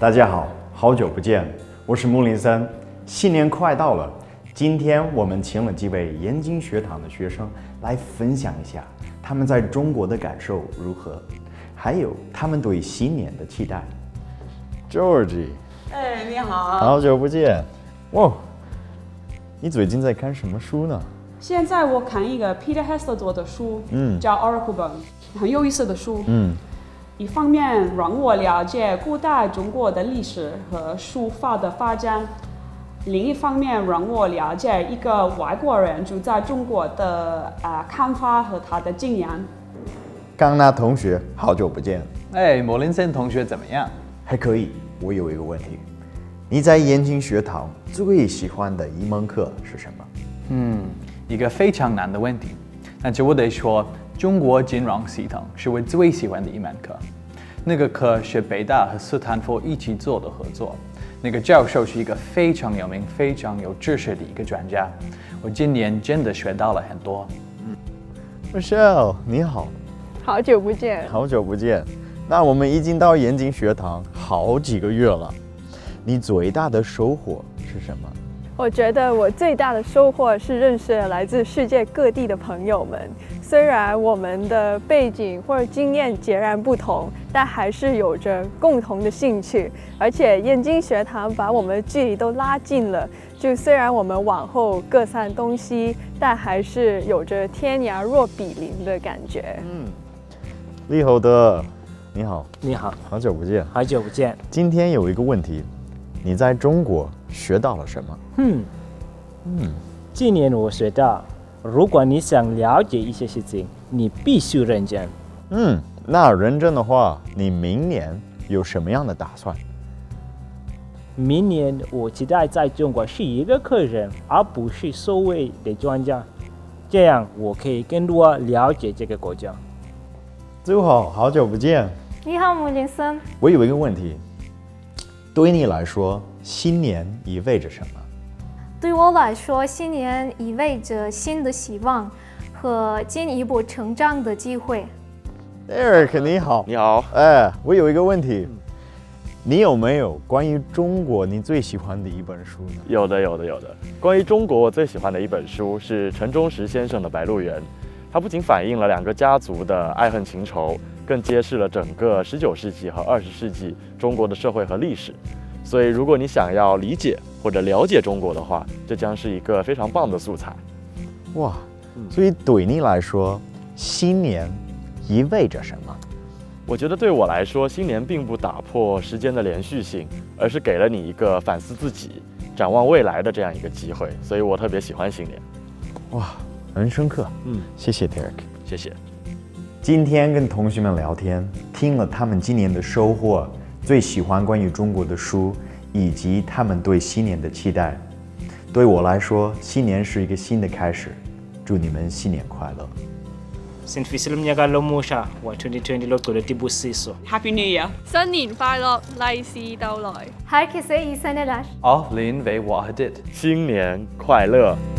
大家好，好久不见，我是穆林森。新年快到了，今天我们请了几位燕京学堂的学生来分享一下他们在中国的感受如何，还有他们对新年的期待。Georgie， 哎，你好， 好久不见。哇，你最近在看什么书呢？ 现在我看一个 Peter Hester 做的书，叫《Oracle Bone》，很有意思的书。一方面让我了解古代中国的历史和书法的发展，另一方面让我了解一个外国人住在中国的看法和他的经验。 刚娜同学，好久不见。 哎，莫林森同学怎么样？ 还可以。我有一个问题，你在燕京学堂最喜欢的一门课是什么？ 一个非常难的问题，但是我得说，中国金融系统是我最喜欢的一门课。那个课是北大和斯坦福一起做的合作，那个教授是一个非常有名、非常有知识的一个专家。我今年真的学到了很多。 Michelle， 你好， 好久不见。 好久不见。那我们已经到燕京学堂好几个月了，你最大的收获是什么？ 我觉得我最大的收获是认识了来自世界各地的朋友们。虽然我们的背景或者经验截然不同，但还是有着共同的兴趣。而且燕京学堂把我们的距离都拉近了。就虽然我们往后各散东西，但还是有着天涯若比邻的感觉。 利侯德，你好。 你好， 好久不见。 好久不见。 今天有一个问题，你在中国学到了什么？ 今年我学到，如果你想了解一些事情，你必须认真。 那认真的话，你明年有什么样的打算？ 明年我期待在中国是一个客人，而不是所谓的专家，这样我可以更多了解这个国家。 最后，好久不见。 你好，穆林森。 我有一个问题，对你来说，新年意味着什么？ 对我来说，新年意味着新的希望和进一步成长的机会。 Eric， 你好。 你好。 我有一个问题，你有没有关于中国你最喜欢的一本书呢？ 有的。关于中国，我最喜欢的一本书是陈忠实先生的《白鹿原》，它不仅反映了两个家族的爱恨情仇，更揭示了整个19世纪和20世纪中国的社会和历史。所以，如果你想要理解或者了解中国的话，这将是一个非常棒的素材。 哇，所以对你来说，新年意味着什么？ 我觉得对我来说，新年并不打破时间的连续性，而是给了你一个反思自己、展望未来的这样一个机会。所以我特别喜欢新年。 哇，很深刻。谢谢 Derek， 谢谢。 今天跟同学们聊天，听了他们今年的收获，最喜欢关于中国的书，以及他们对新年的期待。对我来说，新年是一个新的开始。祝你们新年快乐。 Xin phi silum niya kalau Musha, 我2020 lo tuloy tibu siso. Happy New Year！ 新年快樂，利是到來。 Herkese iyi seneler。 Aflin ve wahdid。 新年快乐。